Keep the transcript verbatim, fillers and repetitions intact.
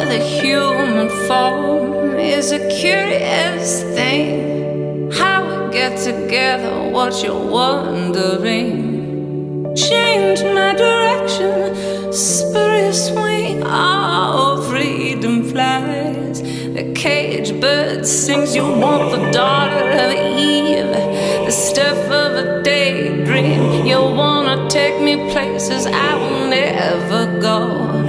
the human form is a curious thing. How we get together, what you're wondering. Change my direction, spurious swing, oh, freedom flies. The caged bird sings, you want the daughter of Eve, the stuff of a daydream. You wanna take me places I will never go.